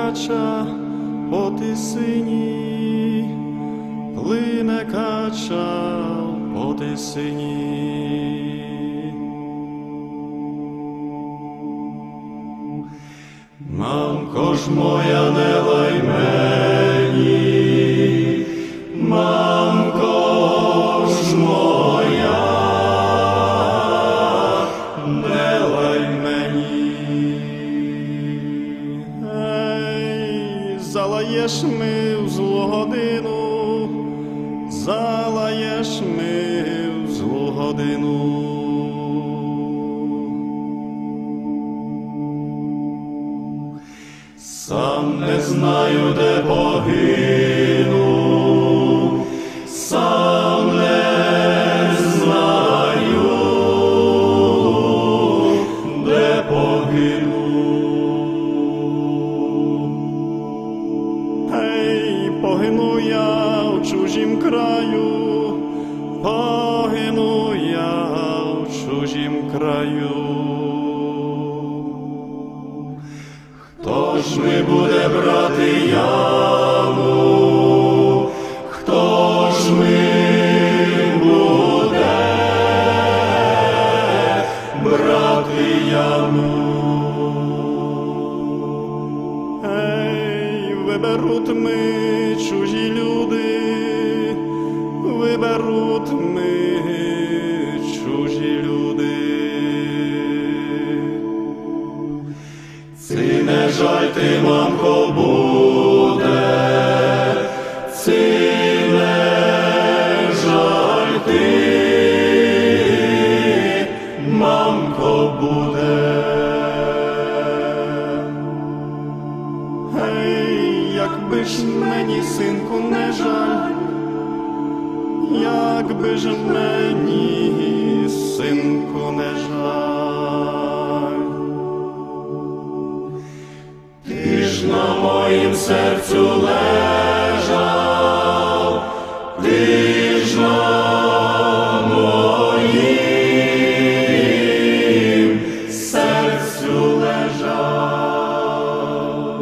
кача по тисині, плине кача по тисині. Мамко ж моя, не лай мені, мамко ж моя, не лай мені. Ей, залаєш ми в злу годину, залаєш ми в злу годину. Сам не знаю, де погину, сам не знаю, де погину. Ей, погину я в чужім краю, погину я в чужім краю. Хто ж ми буде брати яму? Хто ж ми буде брати яму? Ей, виберуть ми чужі люди, виберуть ми чужі люди. Ці не жаль ти, мамко, буде, ці не жаль ти, мамко, буде. Ей, якби ж мені, синку, не жаль, якби ж мені, синку, не жаль. Ти ж на моїм серцю лежав, ти ж на моїм серцю лежав.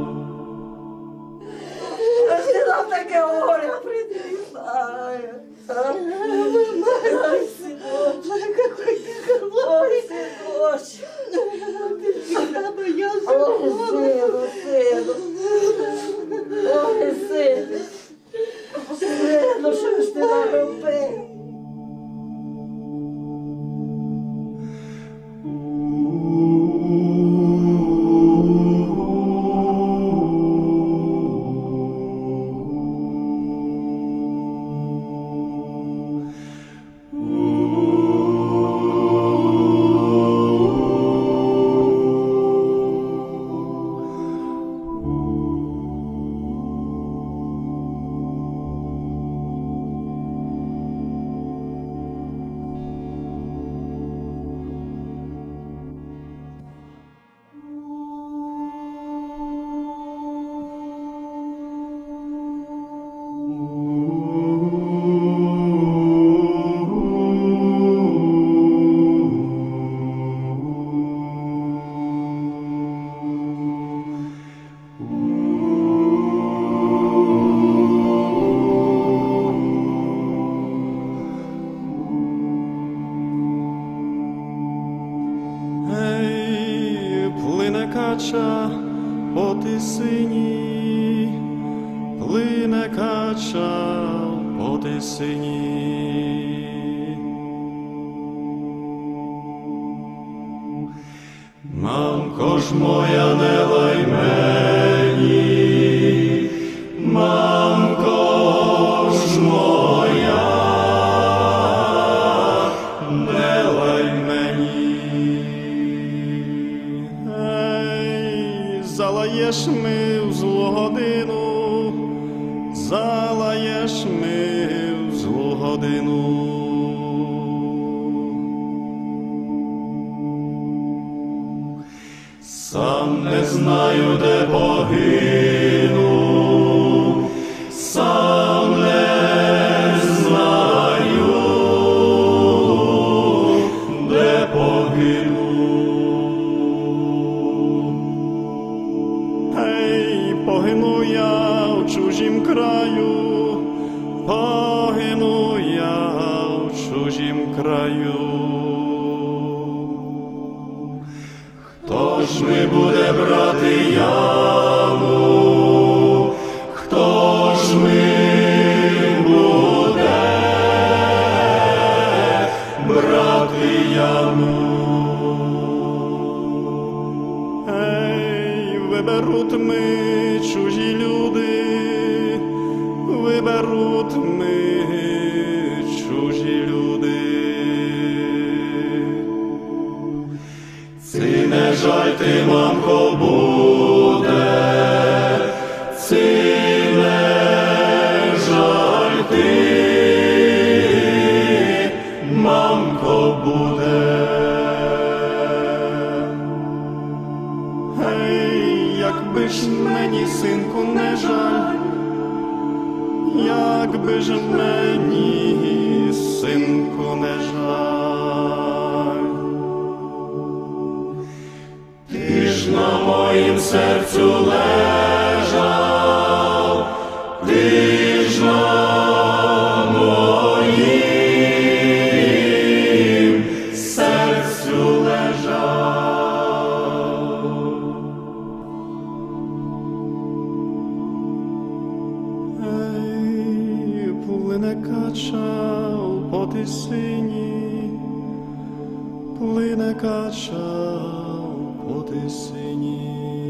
Ти нам таке горе принесла. Ой, сыночек, какой ты хороший, сыночек. Ты боялся. Ой, сыну, ой, сыну. Сину, що ж ти наробив? Кача по тисині, плине кача по тисині. Мамко ж моя, не лай мені, мамко ж моя, не лай мені. Залаєш ми в злу годину, залаєш ми в злу годину. Сам не знаю, де погину, сам не знаю, де погину. Ей, краю, погину я в чужім краю. Хто ж ми буде брати яму? Хто ж ми буде брати яму? Ей, виберуть ми чужі люди, виберуть ми чужі люди. Ці не жаль ти, мамко, буде, ці не жаль ти, мамко, буде. Гей, якби ж мені, синку, не жаль, якби ж мені, синку, не жаль. Ти ж на моїм серцю лежав, ти ж на моїм серцю лежав. Ей, плине кача по тисині, плине кача по тисині.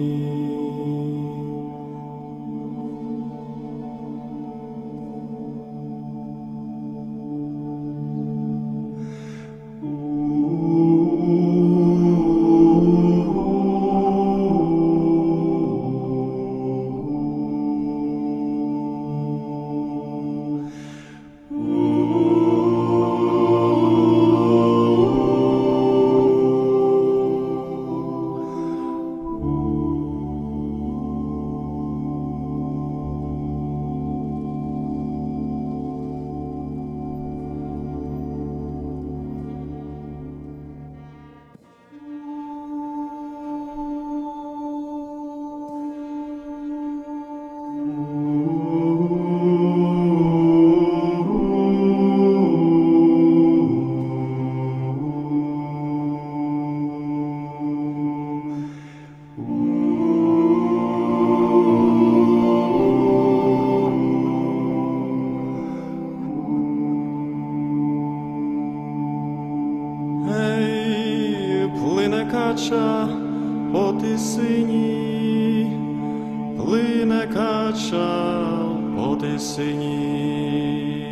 Плине кача по тисині, плине кача по тисині.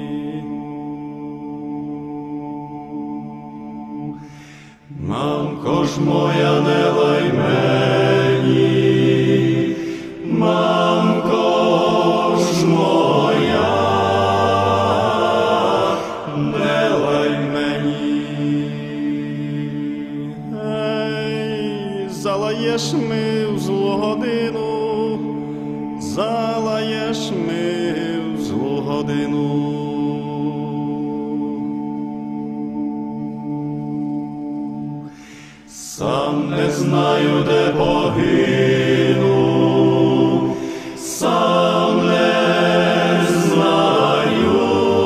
Мамко ж моя, не лай мені, мамко ж моя, не лай мені. Залаєш ми в злу годину, залаєш ми в злу годину. Сам не знаю, де погину, сам не знаю,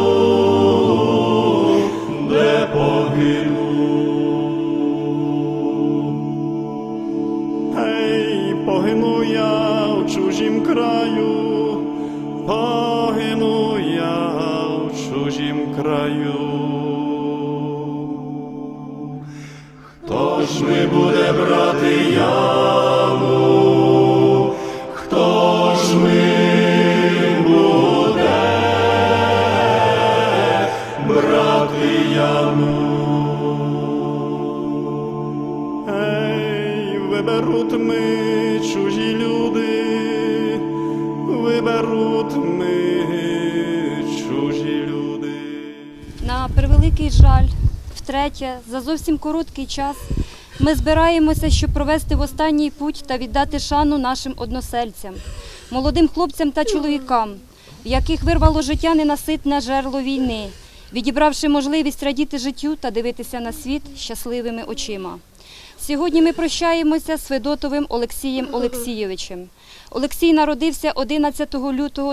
де погину. Погину я в чужім краю, погину я в чужім краю. Хто ж ми буде брати яму? Хто ж ми буде брати яму? Виберуть ми чужі люди, виберуть ми чужі люди. На превеликий жаль, втретє, за зовсім короткий час ми збираємося, щоб провести в останній путь та віддати шану нашим односельцям, молодим хлопцям та чоловікам, в яких вирвало життя ненаситне жерло війни, відібравши можливість радіти життю та дивитися на світ щасливими очима. Сьогодні ми прощаємося з Федотовим Олексієм Олексійовичем. Олексій народився 11 лютого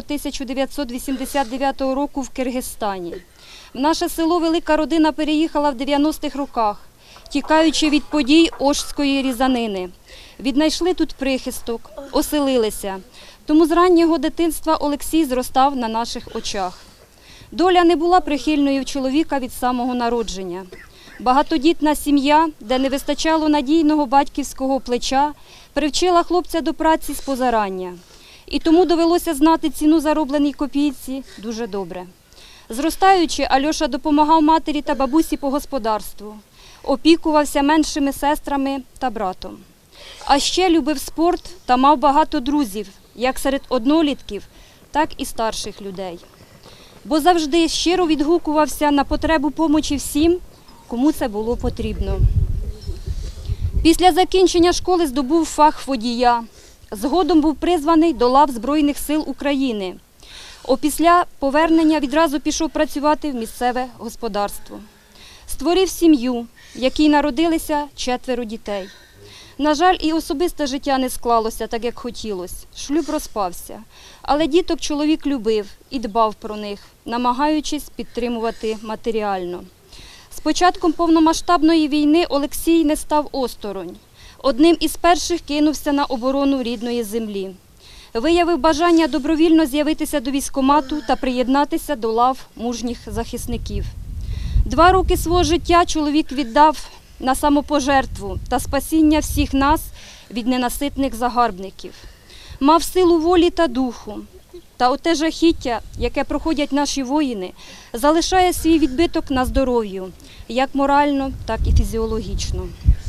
1989 року в Киргизстані. В наше село велика родина переїхала в 90-х роках, тікаючи від подій Ошської різанини. Віднайшли тут прихисток, оселилися. Тому з раннього дитинства Олексій зростав на наших очах. Доля не була прихильною в чоловіка від самого народження. Багатодітна сім'я, де не вистачало надійного батьківського плеча, привчила хлопця до праці з позарання. І тому довелося знати ціну заробленій копійці дуже добре. Зростаючи, Альоша допомагав матері та бабусі по господарству, опікувався меншими сестрами та братом. А ще любив спорт та мав багато друзів, як серед однолітків, так і старших людей. Бо завжди щиро відгукувався на потребу помочі всім, кому це було потрібно. Після закінчення школи здобув фах водія. Згодом був призваний до лав Збройних сил України. Опісля повернення відразу пішов працювати в місцеве господарство. Створив сім'ю, в якій народилися 4 дітей. На жаль, і особисте життя не склалося так, як хотілося. Шлюб розпався. Але діток чоловік любив і дбав про них, намагаючись підтримувати матеріально. З початком повномасштабної війни Олексій не став осторонь. Одним із перших кинувся на оборону рідної землі. Виявив бажання добровільно з'явитися до військкомату та приєднатися до лав мужніх захисників. 2 роки свого життя чоловік віддав на самопожертву та спасіння всіх нас від ненаситних загарбників. Мав силу волі та духу. Та оте жахіття, яке проходять наші воїни, залишає свій відбиток на здоров'ю, як морально, так і фізіологічно.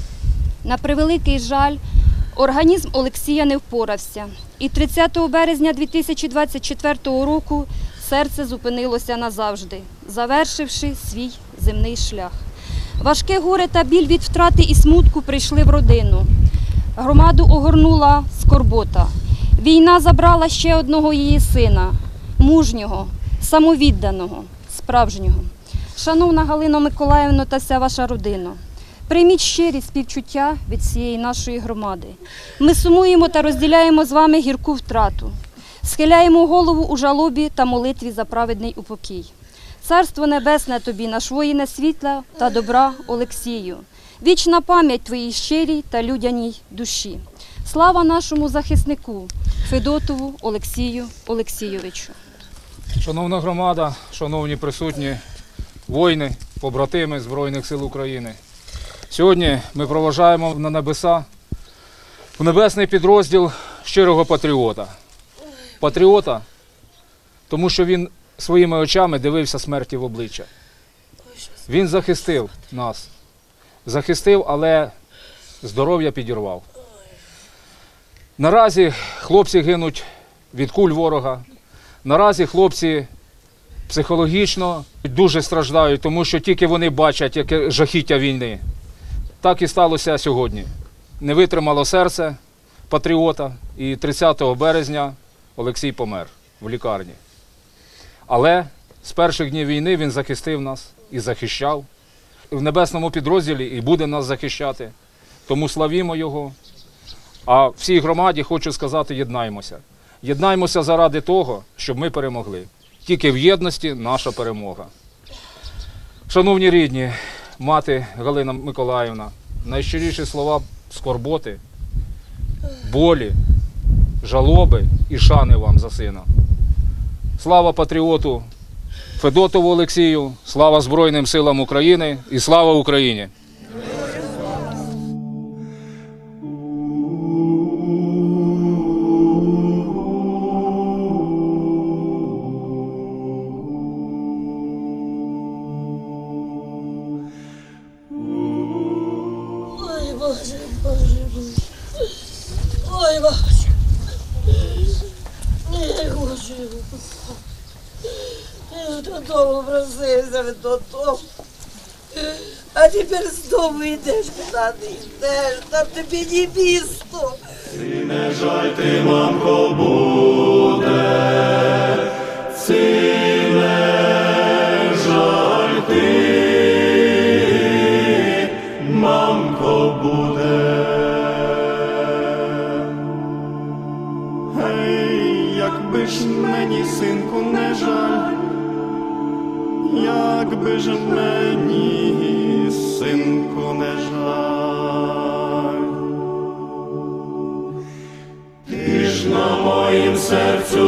На превеликий жаль, організм Олексія не впорався. І 30 березня 2024 року серце зупинилося назавжди, завершивши свій земний шлях. Важке горе та біль від втрати і смутку прийшли в родину. Громаду огорнула скорбота. Війна забрала ще одного її сина, мужнього, самовідданого, справжнього. Шановна Галино Миколаївно та вся ваша родина, прийміть щирі співчуття від всієї нашої громади. Ми сумуємо та розділяємо з вами гірку втрату. Схиляємо голову у жалобі та молитві за праведний упокій. Царство небесне тобі, наш воїне світла та добра Олексію. Вічна пам'ять твоїй щирій та людяній душі. Слава нашому захиснику Федотову Олексію Олексійовичу. Шановна громада, шановні присутні, воїни, побратими Збройних сил України. Сьогодні ми проважаємо на небеса, в небесний підрозділ щирого патріота. Патріота, тому що він своїми очами дивився смерті в обличчя. Він захистив нас. Захистив, але здоров'я підірвав. Наразі хлопці гинуть від куль ворога. Наразі хлопці психологічно дуже страждають, тому що тільки вони бачать, яке жахіття війни. Так і сталося сьогодні. Не витримало серце патріота, і 30 березня Олексій помер в лікарні. Але з перших днів війни він захистив нас і захищав. В небесному підрозділі і буде нас захищати. Тому славімо його. А всій громаді хочу сказати, єднаймося. Єднаймося заради того, щоб ми перемогли. Тільки в єдності наша перемога. Шановні рідні, мати Галина Миколаївна, найщиріші слова скорботи, болі, жалоби і шани вам за сина. Слава патріоту Федотову Олексію, слава Збройним силам України і слава Україні! Ой, Боже, Боже, Боже. Ой, бабушка. Ой, Боже. Ти ж додому просився, додому. А тепер знову йдеш, куди ти йдеш, там тобі не місто. Ти не жаль, ти, мамко, буде, ти не жаль, ти, мамко, буде. Гей, якби ж мені, синку, не жаль, якби ж мені, синку, не жаль. Ти ж на моїм серцю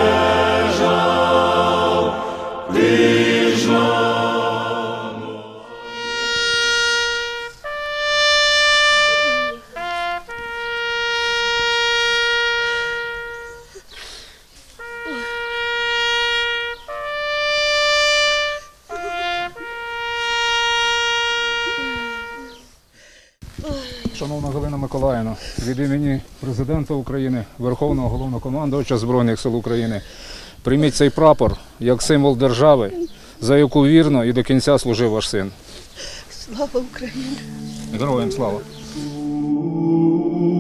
лежав, ти ж на Шановна Галина Миколаївна, від імені Президента України, Верховного Головнокомандувача Збройних сил України, прийміть цей прапор як символ держави, за яку вірно і до кінця служив ваш син. Слава Україні! Героям слава!